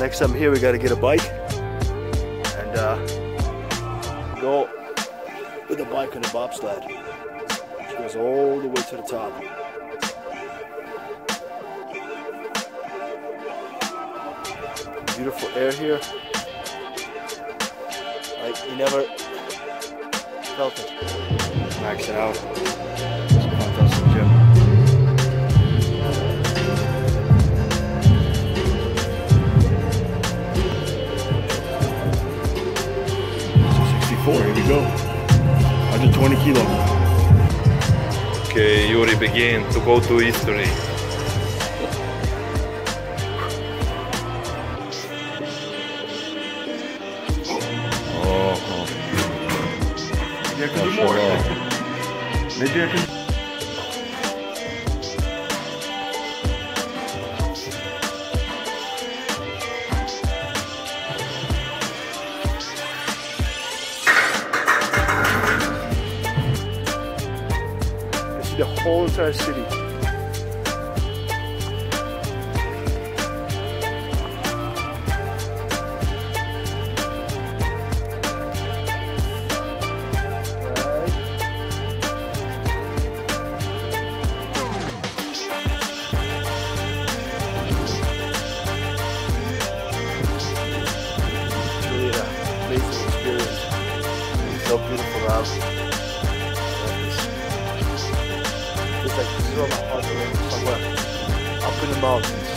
next time here we gotta get a bike and go with a bike on a bobsled, which goes all the way to the top. Beautiful air here. Like you never felt it. Max it out. Fantastic gym. Here we go. 120 kilos. Okay, Yuri begin to go to history. Maybe I can do more. Maybe I can. The whole entire city. It's really an amazing experience. It's so beautiful out. It's like this is where my heart is, somewhere up in the mountains.